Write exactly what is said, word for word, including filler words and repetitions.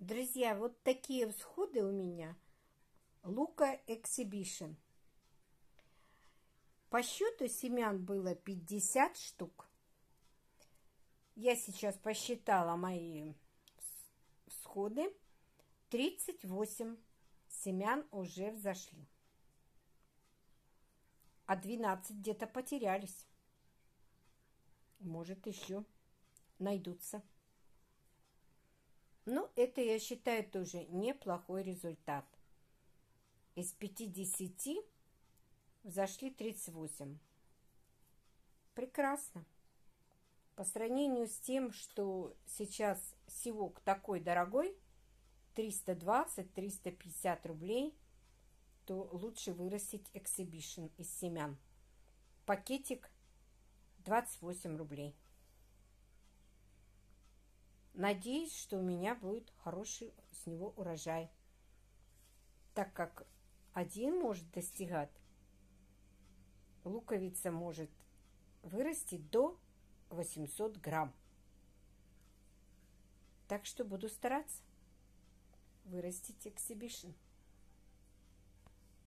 Друзья, вот такие всходы у меня. Лука Exhibition. По счету семян было пятьдесят штук. Я сейчас посчитала мои всходы. тридцать восемь семян уже взошли. А двенадцать где-то потерялись. Может, еще найдутся. Ну, это, я считаю, тоже неплохой результат. Из пятидесяти взошли тридцать восемь. Прекрасно. По сравнению с тем, что сейчас севок такой дорогой, триста двадцать — триста пятьдесят рублей, то лучше вырастить Exhibition из семян. Пакетик двадцать восемь рублей. Надеюсь, что у меня будет хороший с него урожай, так как один может достигать, луковица может вырасти до восьмисот грамм. Так что буду стараться вырастить Exhibition.